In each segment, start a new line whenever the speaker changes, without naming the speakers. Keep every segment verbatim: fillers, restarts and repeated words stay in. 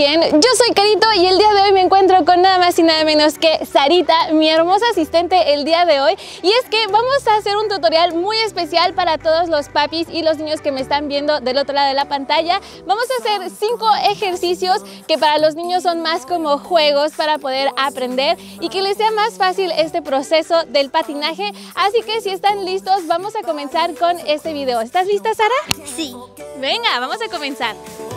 bien? Yo soy Carito y el día de hoy me encuentro con nada más y nada menos que Sarita, mi hermosa asistente el día de hoy. Y es que vamos a hacer un tutorial muy especial para todos los papis y los niños que me están viendo del otro lado de la pantalla. Vamos a hacer cinco ejercicios que para los niños son más como juegos para poder aprender y que les sea más fácil este proceso del patinaje. Así que si están listos, vamos a comenzar con este video. ¿Estás lista, Sara?
Sí.
Venga, vamos a comenzar.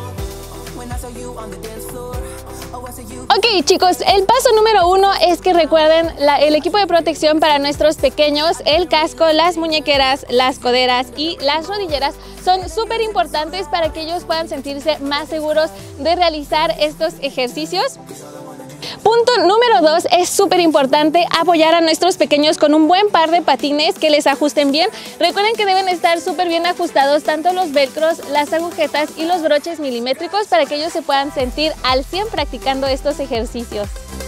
Ok, chicos, el paso número uno es que recuerden la, el equipo de protección para nuestros pequeños, el casco, las muñequeras, las coderas y las rodilleras son súper importantes para que ellos puedan sentirse más seguros de realizar estos ejercicios. Punto número dos, es súper importante apoyar a nuestros pequeños con un buen par de patines que les ajusten bien. Recuerden que deben estar súper bien ajustados tanto los velcros, las agujetas y los broches milimétricos para que ellos se puedan sentir al cien practicando estos ejercicios.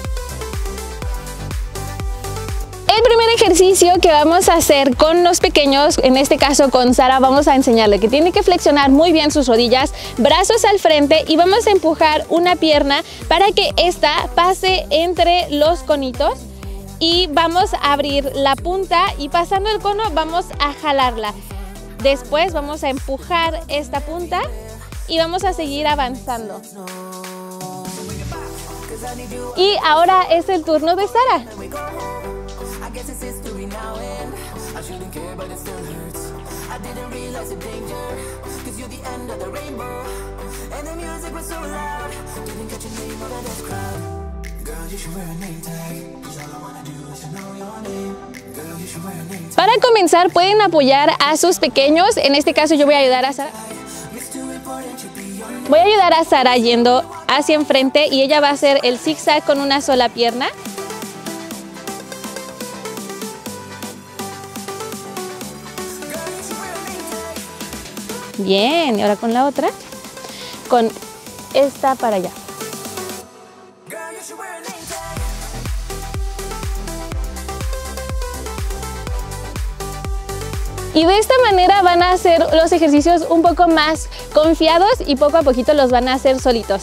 El primer ejercicio que vamos a hacer con los pequeños, en este caso con Sara, vamos a enseñarle que tiene que flexionar muy bien sus rodillas, brazos al frente y vamos a empujar una pierna para que esta pase entre los conitos y vamos a abrir la punta y pasando el cono vamos a jalarla. Después vamos a empujar esta punta y vamos a seguir avanzando. Y ahora es el turno de Sara. Para comenzar pueden apoyar a sus pequeños, en este caso yo voy a ayudar a Sara. Voy a ayudar a Sara yendo hacia enfrente y ella va a hacer el zigzag con una sola pierna. Bien, y ahora con la otra, con esta para allá. Y de esta manera van a hacer los ejercicios un poco más confiados y poco a poquito los van a hacer solitos.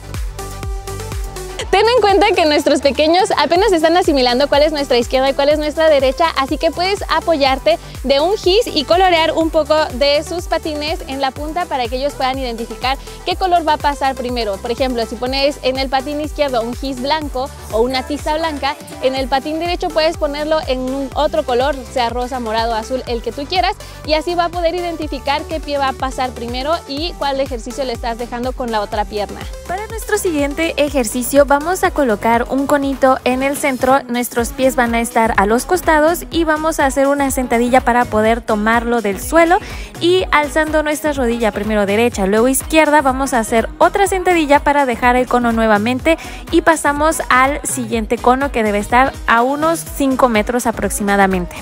Ten en cuenta que nuestros pequeños apenas están asimilando cuál es nuestra izquierda y cuál es nuestra derecha, así que puedes apoyarte de un gis y colorear un poco de sus patines en la punta para que ellos puedan identificar qué color va a pasar primero. Por ejemplo, si pones en el patín izquierdo un gis blanco o una tiza blanca, en el patín derecho puedes ponerlo en un otro color, sea rosa, morado, azul, el que tú quieras, y así va a poder identificar qué pie va a pasar primero y cuál ejercicio le estás dejando con la otra pierna.
Para nuestro siguiente ejercicio vamos Vamos a colocar un conito en el centro, nuestros pies van a estar a los costados y vamos a hacer una sentadilla para poder tomarlo del suelo y alzando nuestra rodilla primero derecha, luego izquierda, vamos a hacer otra sentadilla para dejar el cono nuevamente y pasamos al siguiente cono que debe estar a unos cinco metros aproximadamente.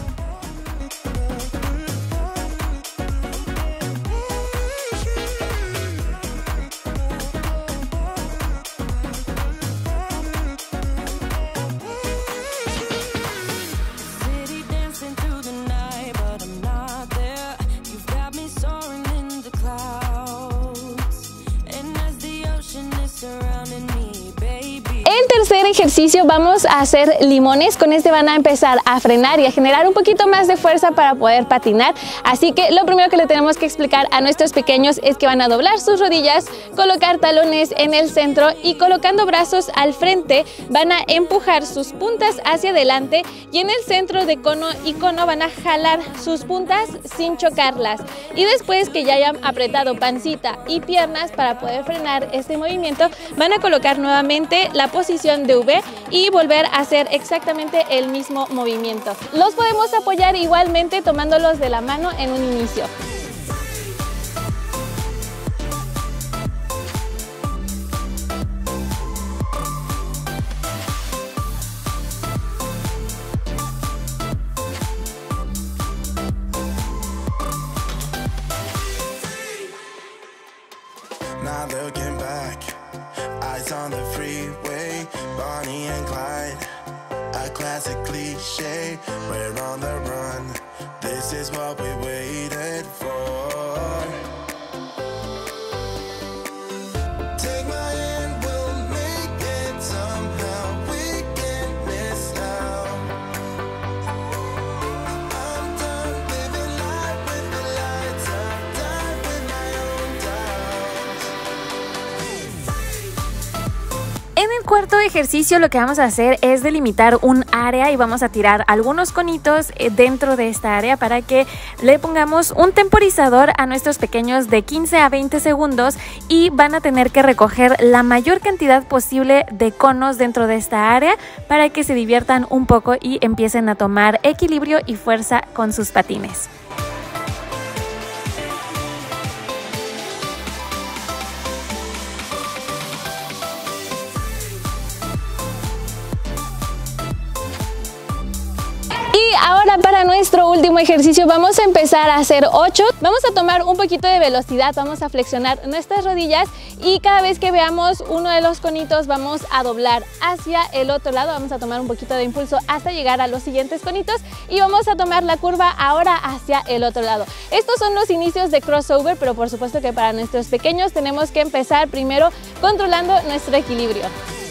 El tercer ejercicio vamos a hacer limones. Con este van a empezar a frenar y a generar un poquito más de fuerza para poder patinar. Así que lo primero que le tenemos que explicar a nuestros pequeños es que van a doblar sus rodillas, colocar talones en el centro y colocando brazos al frente van a empujar sus puntas hacia adelante y en el centro de cono y cono van a jalar sus puntas sin chocarlas. Y después que ya hayan apretado pancita y piernas para poder frenar este movimiento, van a colocar nuevamente la posición de V y volver a hacer exactamente el mismo movimiento. Los podemos apoyar igualmente tomándolos de la mano en un inicio.
Not looking back, eyes on the freeway, Bonnie and Clyde, a classic cliche, we're on the run, this is what we waited for. Take my hand, we'll
cuarto ejercicio lo que vamos a hacer es delimitar un área y vamos a tirar algunos conitos dentro de esta área para que le pongamos un temporizador a nuestros pequeños de quince a veinte segundos y van a tener que recoger la mayor cantidad posible de conos dentro de esta área para que se diviertan un poco y empiecen a tomar equilibrio y fuerza con sus patines.
Y ahora para nuestro último ejercicio vamos a empezar a hacer ocho. Vamos a tomar un poquito de velocidad, vamos a flexionar nuestras rodillas y cada vez que veamos uno de los conitos vamos a doblar hacia el otro lado. Vamos a tomar un poquito de impulso hasta llegar a los siguientes conitos y vamos a tomar la curva ahora hacia el otro lado. Estos son los inicios de crossover, pero por supuesto que para nuestros pequeños tenemos que empezar primero controlando nuestro equilibrio.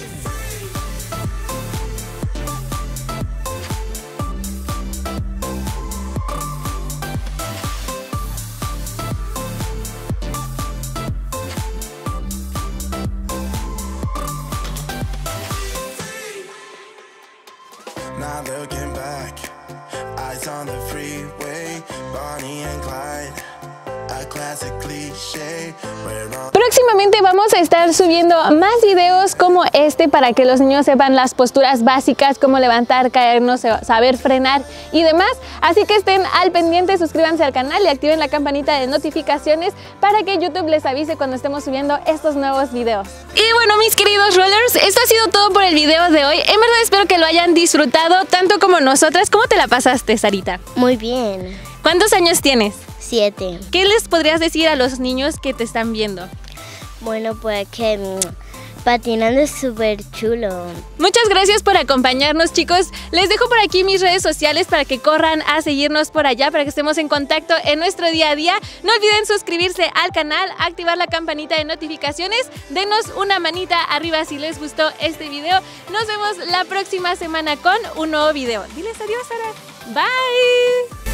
Not looking back, eyes on the freeway, Bonnie and Clyde, a classic cliche.
Próximamente vamos a estar subiendo más videos como este para que los niños sepan las posturas básicas, cómo levantar, caernos, saber frenar y demás. Así que estén al pendiente, suscríbanse al canal y activen la campanita de notificaciones para que YouTube les avise cuando estemos subiendo estos nuevos videos. Y bueno, mis queridos rollers, esto ha sido todo por el video de hoy. En verdad espero que lo hayan disfrutado tanto como nosotras. ¿Cómo te la pasaste, Sarita?
Muy bien.
¿Cuántos años tienes?
Siete.
¿Qué les podrías decir a los niños que te están viendo?
Bueno, pues que mmm, patinando es súper chulo.
Muchas gracias por acompañarnos, chicos. Les dejo por aquí mis redes sociales para que corran a seguirnos por allá, para que estemos en contacto en nuestro día a día. No olviden suscribirse al canal, activar la campanita de notificaciones, denos una manita arriba si les gustó este video. Nos vemos la próxima semana con un nuevo video. Diles adiós, Sara. Bye.